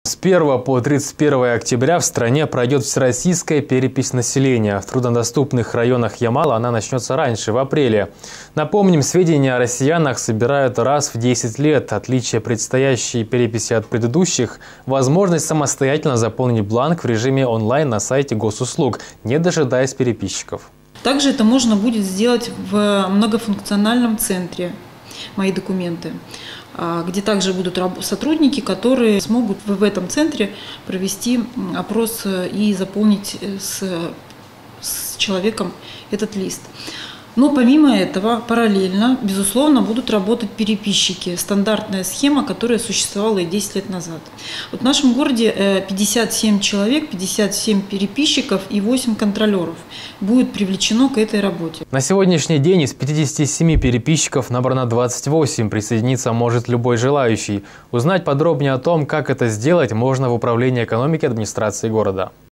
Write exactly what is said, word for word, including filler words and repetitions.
С первого по тридцать первое октября в стране пройдет всероссийская перепись населения. В труднодоступных районах Ямала она начнется раньше, в апреле. Напомним, сведения о россиянах собирают раз в десять лет. Отличие предстоящей переписи от предыдущих – возможность самостоятельно заполнить бланк в режиме онлайн на сайте госуслуг, не дожидаясь переписчиков. Также это можно будет сделать в многофункциональном центре «Мои документы», где также будут сотрудники, которые смогут в этом центре провести опрос и заполнить с, с человеком этот лист. Но помимо этого, параллельно, безусловно, будут работать переписчики. Стандартная схема, которая существовала и десять лет назад. Вот в нашем городе пятьдесят семь человек, пятьдесят семь переписчиков и восемь контролеров будет привлечено к этой работе. На сегодняшний день из пятидесяти семи переписчиков набрано двадцать восемь. Присоединиться может любой желающий. Узнать подробнее о том, как это сделать, можно в Управлении экономики администрации города.